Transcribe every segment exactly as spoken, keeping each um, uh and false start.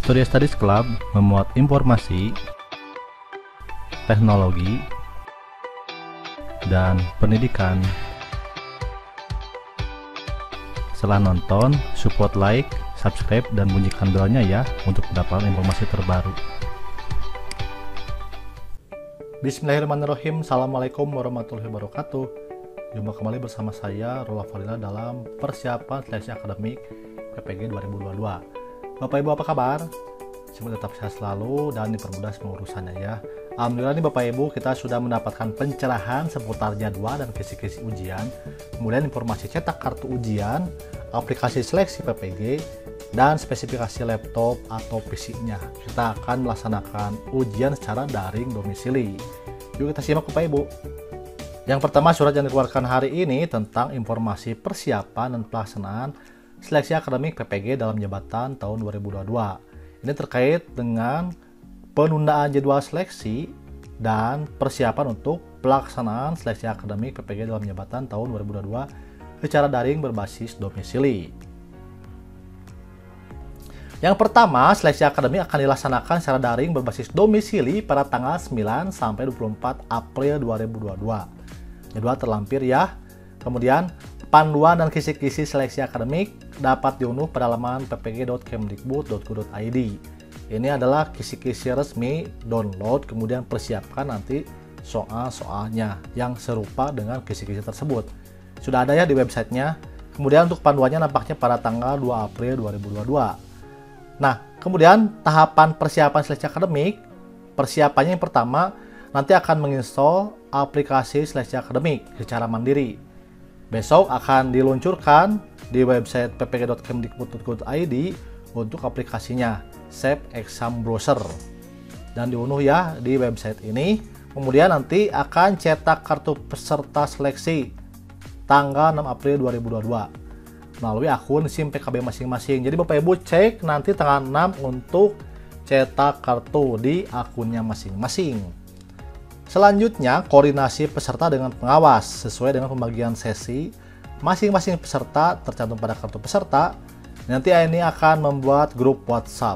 Historia Studies Club memuat informasi, teknologi, dan pendidikan. Setelah nonton, support like, subscribe, dan bunyikan belnya ya untuk mendapatkan informasi terbaru. Bismillahirrahmanirrahim. Assalamualaikum warahmatullahi wabarakatuh. Jumpa kembali bersama saya Rola Fadila dalam persiapan seleksi akademik P P G dua ribu dua puluh dua. Bapak Ibu apa kabar? Semoga tetap sehat selalu dan dipermudah semua urusannya ya. Alhamdulillah nih Bapak Ibu, kita sudah mendapatkan pencerahan seputar jadwal dan kisi-kisi ujian, kemudian informasi cetak kartu ujian, aplikasi seleksi P P G, dan spesifikasi laptop atau P C-nya. Kita akan melaksanakan ujian secara daring domisili. Yuk kita simak Bapak Ibu. Yang pertama, surat yang dikeluarkan hari ini tentang informasi persiapan dan pelaksanaan seleksi akademik P P G dalam jabatan tahun dua ribu dua puluh dua. Ini terkait dengan penundaan jadwal seleksi dan persiapan untuk pelaksanaan seleksi akademik P P G dalam jabatan tahun dua ribu dua puluh dua secara daring berbasis domisili. Yang pertama, seleksi akademik akan dilaksanakan secara daring berbasis domisili pada tanggal sembilan sampai dua puluh empat April dua ribu dua puluh dua. Jadwal terlampir ya. Kemudian panduan dan kisi-kisi seleksi akademik dapat diunduh pada laman p p g dot kemdikbud dot go dot i d. Ini adalah kisi-kisi resmi, download, kemudian persiapkan nanti soal-soalnya yang serupa dengan kisi-kisi tersebut. Sudah ada ya di websitenya. Kemudian untuk panduannya nampaknya pada tanggal dua April dua ribu dua puluh dua. Nah, kemudian tahapan persiapan seleksi akademik, persiapannya yang pertama nanti akan menginstall aplikasi seleksi akademik secara mandiri. Besok akan diluncurkan di website p p g dot kemdikbud dot go dot i d untuk aplikasinya Safe Exam Browser, dan diunduh ya di website ini. Kemudian nanti akan cetak kartu peserta seleksi tanggal enam April dua ribu dua puluh dua melalui akun SIM P K B masing-masing. Jadi Bapak Ibu cek nanti tanggal enam untuk cetak kartu di akunnya masing-masing. Selanjutnya, koordinasi peserta dengan pengawas sesuai dengan pembagian sesi. Masing-masing peserta tercantum pada kartu peserta. Nanti ini akan membuat grup WhatsApp.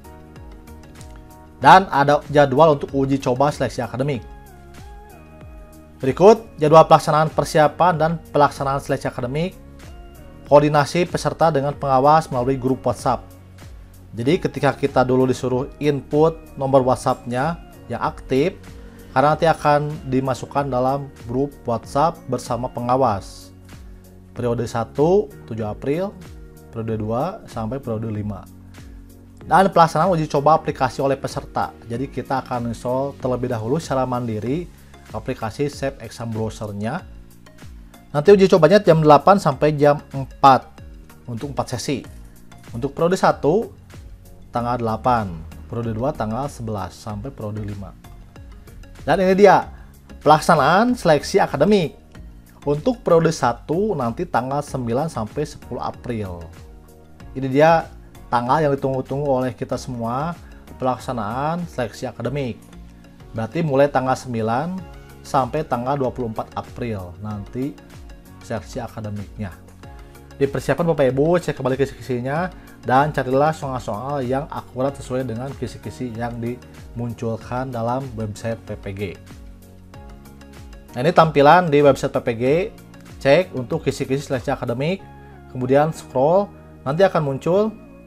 Dan ada jadwal untuk uji coba seleksi akademik. Berikut jadwal pelaksanaan persiapan dan pelaksanaan seleksi akademik. Koordinasi peserta dengan pengawas melalui grup WhatsApp. Jadi ketika kita dulu disuruh input nomor WhatsApp-nya yang aktif, karena nanti akan dimasukkan dalam grup WhatsApp bersama pengawas. Periode satu, tujuh April, periode dua, sampai periode lima. Dan pelaksanaan uji coba aplikasi oleh peserta. Jadi kita akan install terlebih dahulu secara mandiri aplikasi Safe Exam Browser-nya. Nanti uji cobanya jam delapan sampai jam empat untuk empat sesi. Untuk periode satu, tanggal delapan, periode dua, tanggal sebelas, sampai periode lima. Dan ini dia pelaksanaan seleksi akademik. Untuk periode satu nanti tanggal sembilan sampai sepuluh April. Ini dia tanggal yang ditunggu-tunggu oleh kita semua, pelaksanaan seleksi akademik. Berarti mulai tanggal sembilan sampai tanggal dua puluh empat April nanti seleksi akademiknya. Dipersiapkan Bapak Ibu, cek kembali kisi-kisinya dan carilah soal-soal yang akurat sesuai dengan kisi-kisi yang dimunculkan dalam website P P G. Nah, ini tampilan di website P P G. Cek untuk kisi-kisi seleksi akademik, kemudian scroll, nanti akan muncul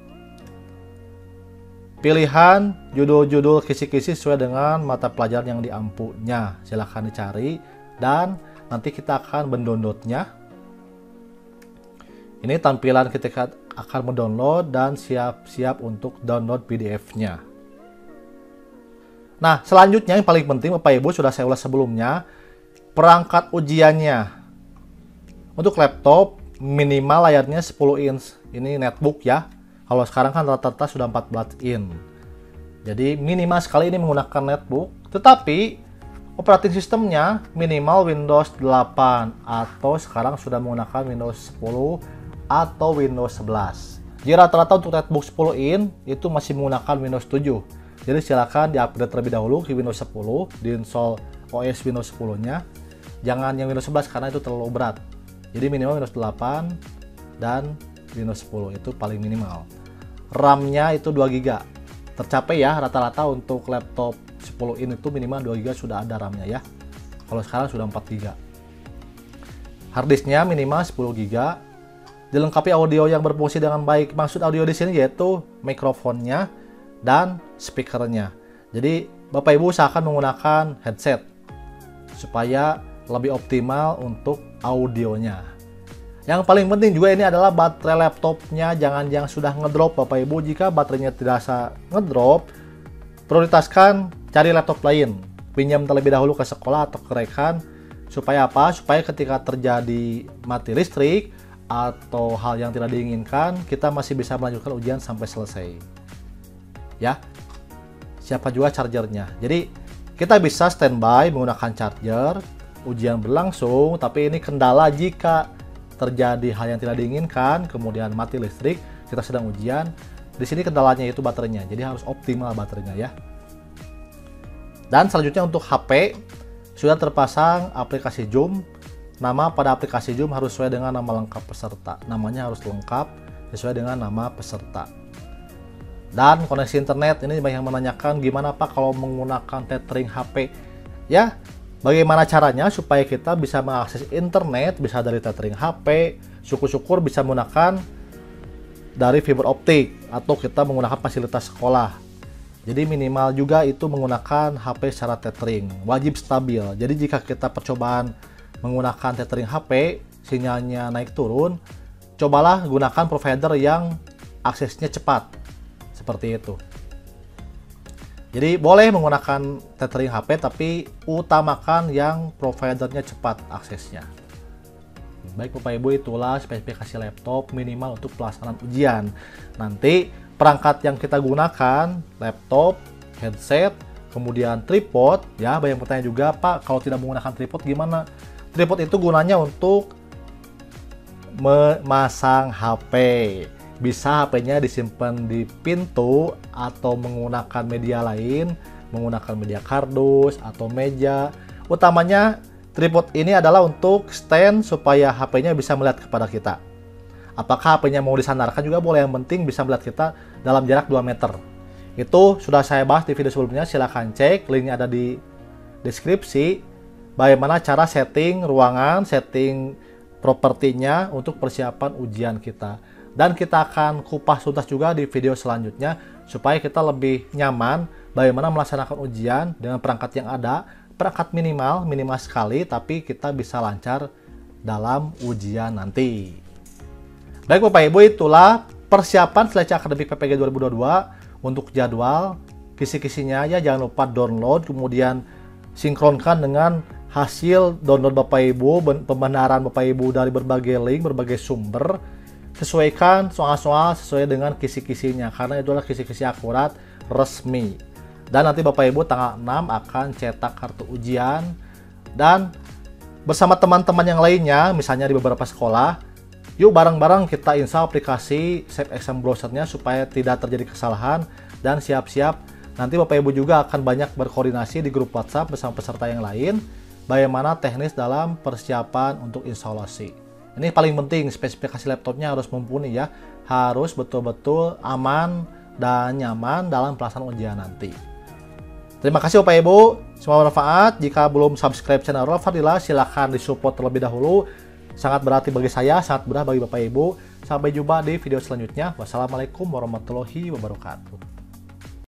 pilihan judul-judul kisi-kisi sesuai dengan mata pelajaran yang diampunya. Silahkan dicari dan nanti kita akan mendownloadnya. Ini tampilan ketika akan mendownload dan siap-siap untuk download P D F-nya. Nah, selanjutnya yang paling penting Bapak Ibu sudah saya ulas sebelumnya, perangkat ujiannya. Untuk laptop minimal layarnya sepuluh inch. Ini netbook ya. Kalau sekarang kan rata-rata sudah empat belas inch. Jadi minimal sekali ini menggunakan netbook, tetapi operating sistemnya minimal Windows delapan atau sekarang sudah menggunakan Windows sepuluh atau Windows sebelas. Jadi rata-rata untuk netbook sepuluh inch itu masih menggunakan Windows tujuh. Jadi silakan di-upgrade terlebih dahulu ke Windows sepuluh, diinstal O S Windows sepuluh-nya. Jangan yang Windows sebelas karena itu terlalu berat. Jadi minimal Windows delapan dan Windows sepuluh itu paling minimal. RAM-nya itu dua giga. tercapai ya, rata-rata untuk laptop sepuluh in itu minimal dua giga sudah ada RAM-nya ya. Kalau sekarang sudah empat giga. Harddisknya minimal sepuluh giga. Dilengkapi audio yang berfungsi dengan baik. Maksud audio di sini yaitu mikrofonnya dan speakernya. Jadi Bapak Ibu usahakan menggunakan headset supaya lebih optimal untuk audionya. Yang paling penting juga ini adalah baterai laptopnya jangan yang sudah ngedrop Bapak Ibu. Jika baterainya tidak ngedrop, prioritaskan cari laptop lain. Pinjam terlebih dahulu ke sekolah atau ke rekan. Supaya apa? Supaya ketika terjadi mati listrik atau hal yang tidak diinginkan, kita masih bisa melanjutkan ujian sampai selesai. Ya, siapa juga chargernya. Jadi kita bisa standby menggunakan charger, ujian berlangsung, tapi ini kendala jika terjadi hal yang tidak diinginkan, kemudian mati listrik, kita sedang ujian. Di sini kendalanya itu baterainya, jadi harus optimal baterainya ya. Dan selanjutnya untuk H P, sudah terpasang aplikasi Zoom. Nama pada aplikasi Zoom harus sesuai dengan nama lengkap peserta. Namanya harus lengkap sesuai dengan nama peserta. Dan koneksi internet, ini banyak yang menanyakan gimana Pak kalau menggunakan tethering H P. Ya, bagaimana caranya supaya kita bisa mengakses internet, bisa dari tethering H P, syukur-syukur bisa menggunakan dari fiber optik atau kita menggunakan fasilitas sekolah. Jadi minimal juga itu menggunakan H P secara tethering, wajib stabil. Jadi jika kita percobaan menggunakan tethering H P, sinyalnya naik turun, cobalah gunakan provider yang aksesnya cepat. Seperti itu. Jadi boleh menggunakan tethering H P tapi utamakan yang providernya cepat aksesnya. Baik Bapak Ibu, itulah spesifikasi laptop minimal untuk pelaksanaan ujian. Nanti perangkat yang kita gunakan, laptop, headset, kemudian tripod, ya banyak bertanya juga Pak kalau tidak menggunakan tripod gimana? Tripod itu gunanya untuk memasang H P. Bisa H P-nya disimpan di pintu atau menggunakan media lain, menggunakan media kardus atau meja. Utamanya tripod ini adalah untuk stand supaya H P-nya bisa melihat kepada kita. Apakah H P-nya mau disandarkan juga boleh, yang penting bisa melihat kita dalam jarak dua meter. Itu sudah saya bahas di video sebelumnya, silahkan cek, linknya ada di deskripsi. Bagaimana cara setting ruangan, setting propertinya untuk persiapan ujian kita. Dan kita akan kupas tuntas juga di video selanjutnya supaya kita lebih nyaman bagaimana melaksanakan ujian dengan perangkat yang ada, perangkat minimal, minimal sekali, tapi kita bisa lancar dalam ujian nanti. Baik Bapak Ibu, itulah persiapan seleksi akademik P P G dua ribu dua puluh dua untuk jadwal, kisi-kisinya ya jangan lupa download, kemudian sinkronkan dengan hasil download Bapak Ibu, pembenaran Bapak Ibu dari berbagai link, berbagai sumber. Sesuaikan soal-soal sesuai dengan kisi-kisinya karena itu adalah kisi-kisi akurat resmi. Dan nanti Bapak Ibu tanggal enam akan cetak kartu ujian dan bersama teman-teman yang lainnya, misalnya di beberapa sekolah, yuk bareng-bareng kita install aplikasi Safe Exam Browser-nya supaya tidak terjadi kesalahan dan siap-siap. Nanti Bapak Ibu juga akan banyak berkoordinasi di grup WhatsApp bersama peserta yang lain bagaimana teknis dalam persiapan untuk instalasi. Ini paling penting, spesifikasi laptopnya harus mumpuni ya, harus betul-betul aman dan nyaman dalam pelaksanaan ujian nanti. Terima kasih Bapak Ibu, semoga bermanfaat. Jika belum subscribe channel Rolf Fadila, silahkan disupport terlebih dahulu. Sangat berarti bagi saya, sangat mudah bagi Bapak Ibu. Sampai jumpa di video selanjutnya. Wassalamualaikum warahmatullahi wabarakatuh.